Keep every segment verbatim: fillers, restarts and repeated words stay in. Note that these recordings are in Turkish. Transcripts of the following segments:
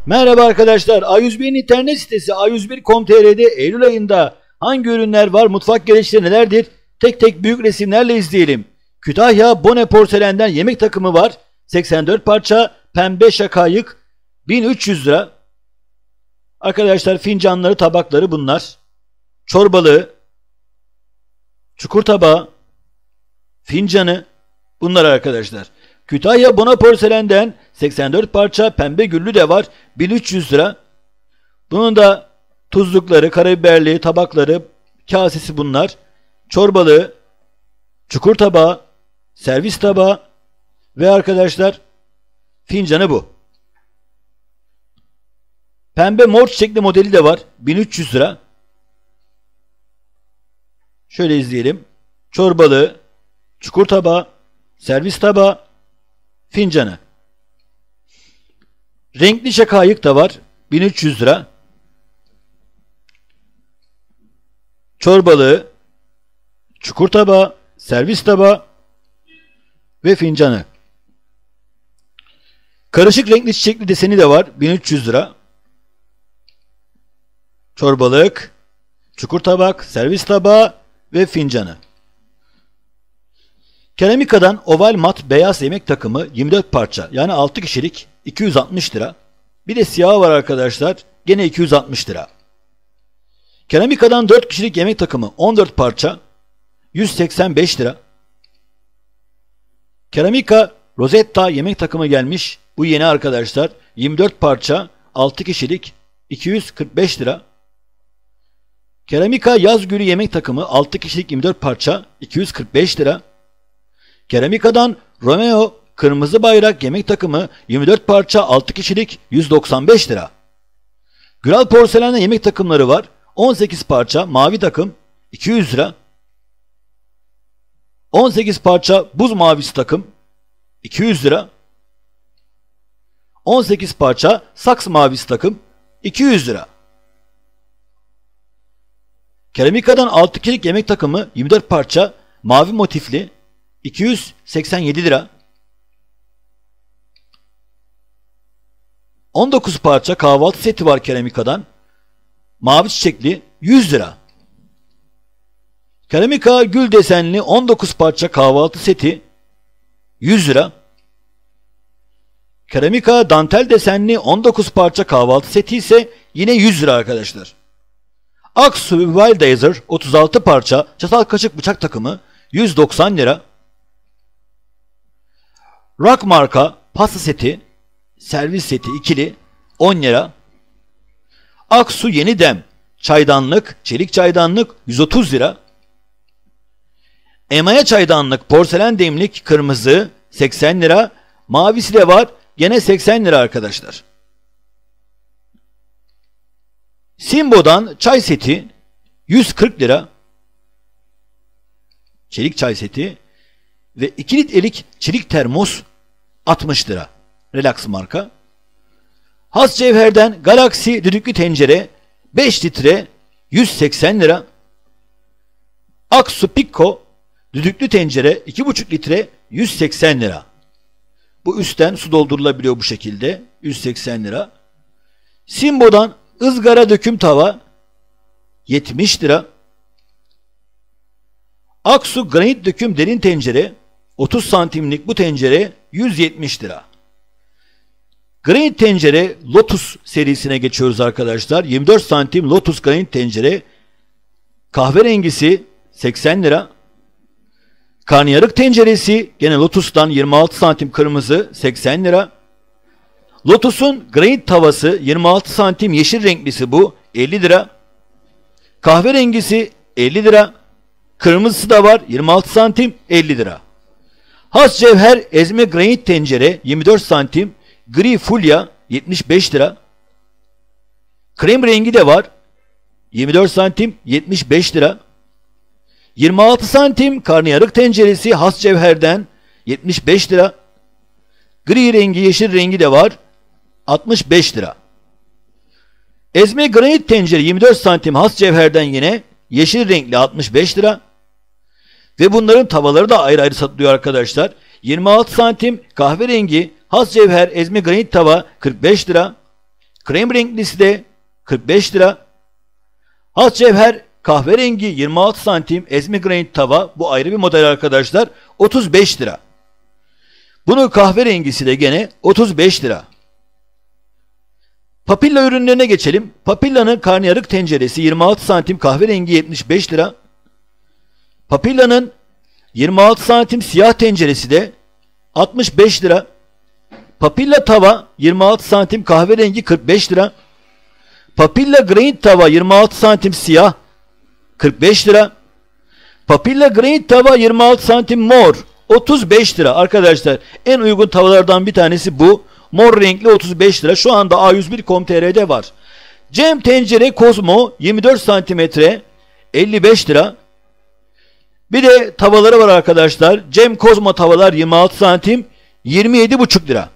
Merhaba arkadaşlar. A yüz bir'in internet sitesi a yüz bir nokta com nokta tr'de Eylül ayında hangi ürünler var, mutfak gereçleri nelerdir? Tek tek büyük resimlerle izleyelim. Kütahya Bone porselenden yemek takımı var. seksen dört parça pembe şakayık bin üç yüz lira. Arkadaşlar fincanları, tabakları bunlar. Çorbalığı, çukur tabağı, fincanı bunlar arkadaşlar. Kütahya Bone porselenden seksen dört parça pembe güllü de var. bin üç yüz lira. Bunun da tuzlukları, karabiberli, tabakları, kasesi bunlar. Çorbalığı, çukur tabağı, servis tabağı ve arkadaşlar fincanı bu. Pembe mor çiçekli modeli de var. bin üç yüz lira. Şöyle izleyelim. Çorbalığı, çukur tabağı, servis tabağı, fincanı. Renkli şakayık da var. bin üç yüz lira. Çorbalığı, çukur tabağı, servis tabağı ve fincanı. Karışık renkli çiçekli deseni de var. bin üç yüz lira. Çorbalık, çukur tabak, servis tabağı ve fincanı. Keramikadan oval mat beyaz yemek takımı yirmi dört parça, yani altı kişilik, iki yüz altmış lira. Bir de siyahı var arkadaşlar, gene iki yüz altmış lira. Keramikadan dört kişilik yemek takımı on dört parça, yüz seksen beş lira. Keramika Rosetta yemek takımı gelmiş. Bu yeni arkadaşlar. yirmi dört parça, altı kişilik, iki yüz kırk beş lira. Keramika yaz gülü yemek takımı altı kişilik, yirmi dört parça, iki yüz kırk beş lira. Keramikadan Romeo kırmızı bayrak yemek takımı yirmi dört parça, altı kişilik, yüz doksan beş lira. Güral porselenden yemek takımları var. on sekiz parça mavi takım iki yüz lira. on sekiz parça buz mavisi takım iki yüz lira. on sekiz parça saks mavisi takım iki yüz lira. Keramikadan altı kişilik yemek takımı yirmi dört parça mavi motifli iki yüz seksen yedi lira. on dokuz parça kahvaltı seti var keramikadan. Mavi çiçekli yüz lira. Keramika gül desenli on dokuz parça kahvaltı seti yüz lira. Keramika dantel desenli on dokuz parça kahvaltı seti ise yine yüz lira arkadaşlar. Aksu Wildazer otuz altı parça çatal kaşık bıçak takımı yüz doksan lira. Rock marka pasta seti, servis seti ikili on lira. Aksu yeni dem çaydanlık, çelik çaydanlık yüz otuz lira. Emaya çaydanlık porselen demlik kırmızı seksen lira. Mavisi de var, gene seksen lira arkadaşlar. Simbo'dan çay seti yüz kırk lira. Çelik çay seti ve iki litrelik çelik termos altmış lira. Relax marka. Has Cevher'den Galaxy düdüklü tencere beş litre yüz seksen lira. Aksu Pico düdüklü tencere iki buçuk litre yüz seksen lira. Bu üstten su doldurulabiliyor bu şekilde. yüz seksen lira. Simbo'dan ızgara döküm tava yetmiş lira. Aksu granit döküm derin tencere otuz santimlik bu tencere yüz yetmiş lira. Granit tencere Lotus serisine geçiyoruz arkadaşlar. yirmi dört santim Lotus granit tencere kahverengisi seksen lira. Karnıyarık tenceresi gene Lotus'tan yirmi altı santim kırmızı seksen lira. Lotus'un granit tavası yirmi altı santim yeşil renklisi bu elli lira. Kahverengisi elli lira. Kırmızısı da var yirmi altı santim elli lira. Has Cevher ezme granit tencere yirmi dört santim gri fulya yetmiş beş lira. Krem rengi de var yirmi dört santim yetmiş beş lira. yirmi altı santim karnıyarık tenceresi Has Cevher'den yetmiş beş lira. Gri rengi, yeşil rengi de var altmış beş lira. Ezme granit tencere yirmi dört santim Has Cevher'den yine yeşil renkli altmış beş lira. Ve bunların tavaları da ayrı ayrı satılıyor arkadaşlar. yirmi altı santim kahverengi Has Cevher ezme granit tava kırk beş lira. Krem renklisi de kırk beş lira. Has cevher kahverengi yirmi altı santim ezme granit tava, bu ayrı bir model arkadaşlar, otuz beş lira. Bunun kahverengisi de gene otuz beş lira. Papilla ürünlerine geçelim. Papilla'nın karnıyarık tenceresi yirmi altı santim kahverengi yetmiş beş lira. Papilla'nın yirmi altı santim siyah tenceresi de altmış beş lira. Papilla tava yirmi altı santim kahverengi kırk beş lira. Papilla granit tava yirmi altı santim siyah kırk beş lira. Papilla granit tava yirmi altı santim mor otuz beş lira. Arkadaşlar en uygun tavalardan bir tanesi bu. Mor renkli otuz beş lira. Şu anda A yüz bir nokta com nokta t r'de var. Cem tencere Kozmo yirmi dört santimetre elli beş lira. Bir de tavaları var arkadaşlar. Cem Kozmo tavalar yirmi altı santim yirmi yedi buçuk lira.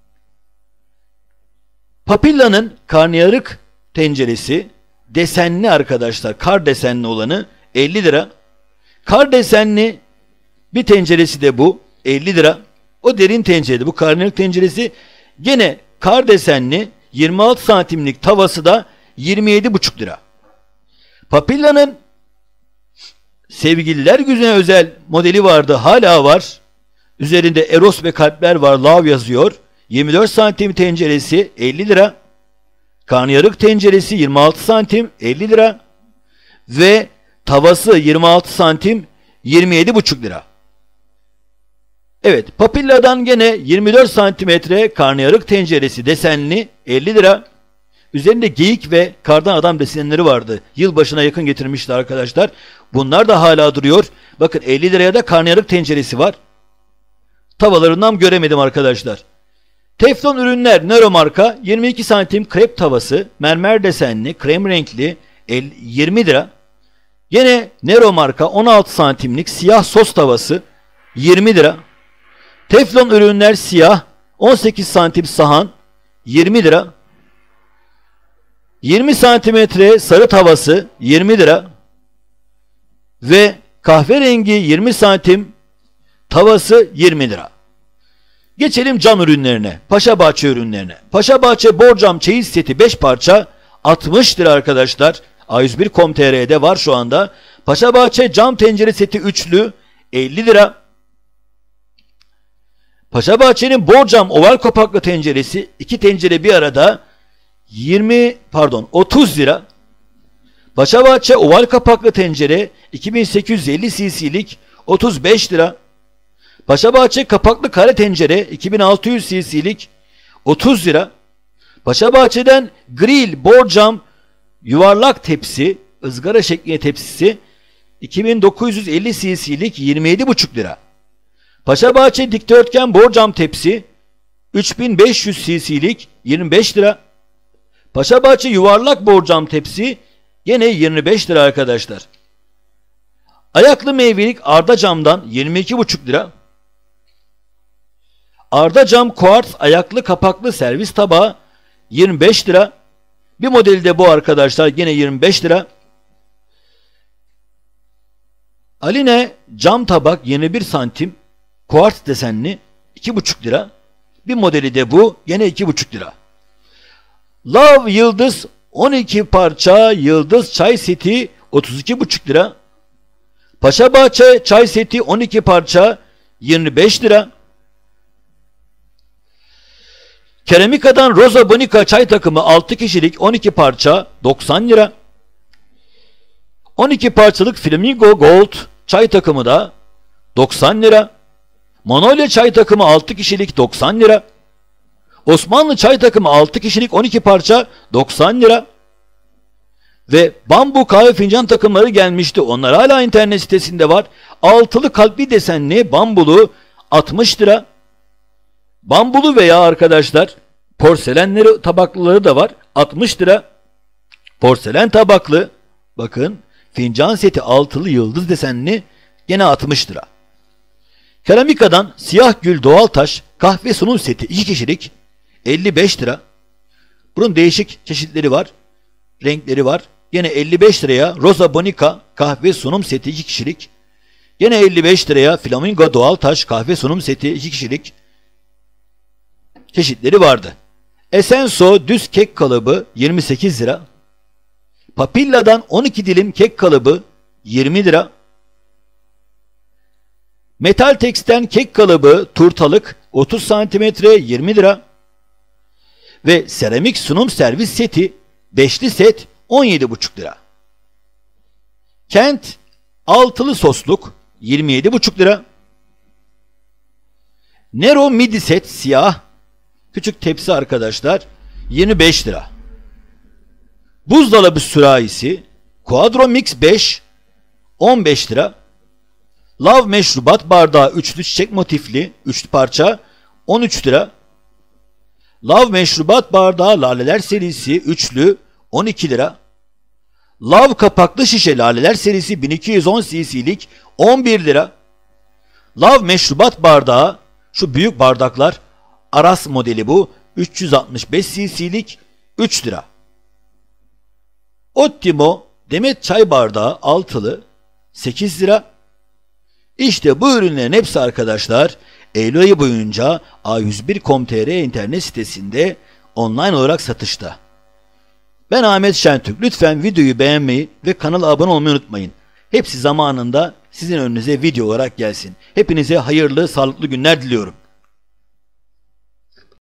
Papilla'nın karnıyarık tenceresi desenli arkadaşlar. Kar desenli olanı elli lira. Kar desenli bir tenceresi de bu elli lira. O derin tencereydi. Bu karnıyarık tenceresi gene kar desenli yirmi altı santimlik tavası da yirmi yedi buçuk lira. Papilla'nın sevgililer gününe özel modeli vardı. Hala var. Üzerinde Eros ve kalpler var. Love yazıyor. yirmi dört santim tenceresi elli lira. Karnıyarık tenceresi yirmi altı santim elli lira. Ve tavası yirmi altı santim yirmi yedi buçuk lira. Evet, Papilla'dan gene yirmi dört santimetre karnıyarık tenceresi desenli elli lira. Üzerinde geyik ve kardan adam desenleri vardı. Yılbaşına yakın getirmişler arkadaşlar. Bunlar da hala duruyor. Bakın elli liraya da karnıyarık tenceresi var. Tavalarından göremedim arkadaşlar. Teflon ürünler Nero marka yirmi iki santim krep tavası mermer desenli krem renkli yirmi lira. Yine Nero marka on altı santimlik siyah sos tavası yirmi lira. Teflon ürünler siyah on sekiz santim sahan yirmi lira. yirmi santimetre sarı tavası yirmi lira. Ve kahverengi yirmi santim tavası yirmi lira. Geçelim cam ürünlerine. Paşabahçe ürünlerine. Paşabahçe borcam çeyiz seti beş parça altmış lira arkadaşlar. A yüz bir nokta com nokta t r'de var şu anda. Paşabahçe cam tencere seti üçlü elli lira. Paşabahçe'nin borcam oval kapaklı tenceresi iki tencere bir arada yirmi pardon otuz lira. Paşabahçe oval kapaklı tencere iki bin sekiz yüz elli cc'lik otuz beş lira. Paşabahçe kapaklı kare tencere iki bin altı yüz cc'lik otuz lira. Paşabahçe'den grill borcam yuvarlak tepsi ızgara şeklinde tepsisi iki bin dokuz yüz elli cc'lik yirmi yedi buçuk lira. Paşabahçe dikdörtgen borcam tepsi üç bin beş yüz cc'lik yirmi beş lira. Paşabahçe yuvarlak borcam tepsi yine yirmi beş lira arkadaşlar. Ayaklı meyvelik Arda camdan yirmi iki buçuk lira. Arda cam kuartz ayaklı kapaklı servis tabağı yirmi beş lira. Bir modeli de bu arkadaşlar, yine yirmi beş lira. Aline cam tabak yirmi bir santim kuartz desenli iki buçuk lira. Bir modeli de bu, yine iki buçuk lira. Love Yıldız on iki parça yıldız çay seti otuz iki buçuk lira. Paşabahçe çay seti on iki parça yirmi beş lira. Keramika'dan Rosa Bonica çay takımı altı kişilik on iki parça doksan lira. on iki parçalık Flamingo Gold çay takımı da doksan lira. Manolya çay takımı altı kişilik doksan lira. Osmanlı çay takımı altı kişilik on iki parça doksan lira. Ve bambu kahve fincan takımları gelmişti. Onlar hala internet sitesinde var. Altılı kalpli desenli bambulu altmış lira. Bambulu veya arkadaşlar porselenleri tabaklıları da var. altmış lira. Porselen tabaklı bakın fincan seti altılı yıldız desenli gene altmış lira. Keramika'dan siyah gül doğal taş kahve sunum seti iki kişilik elli beş lira. Bunun değişik çeşitleri var. Renkleri var. Yine elli beş liraya Rosa Bonica kahve sunum seti iki kişilik. Yine elli beş liraya Flamingo doğal taş kahve sunum seti iki kişilik çeşitleri vardı. Esenso düz kek kalıbı yirmi sekiz lira. Papilla'dan on iki dilim kek kalıbı yirmi lira. Metaltex'ten kek kalıbı turtalık otuz santimetre yirmi lira. Ve seramik sunum servis seti beşli set on yedi buçuk lira. Kent altılı sosluk yirmi yedi buçuk lira. Nero midi set siyah küçük tepsi arkadaşlar yirmi beş lira. Buzdolabı sürahisi Quadro Mix beş on beş lira. Love meşrubat bardağı üçlü çiçek motifli üçlü parça on üç lira. Love meşrubat bardağı laleler serisi üçlü on iki lira. Love kapaklı şişe laleler serisi bin iki yüz on cc'lik on bir lira. Love meşrubat bardağı şu büyük bardaklar Aras modeli bu üç yüz altmış beş cc'lik üç lira. Ottimo demet çay bardağı altılı sekiz lira. İşte bu ürünlerin hepsi arkadaşlar Eylül ayı boyunca a yüz bir nokta com nokta tr internet sitesinde online olarak satışta. Ben Ahmet Şentürk. Lütfen videoyu beğenmeyi ve kanala abone olmayı unutmayın. Hepsi zamanında sizin önünüze video olarak gelsin. Hepinize hayırlı, sağlıklı günler diliyorum.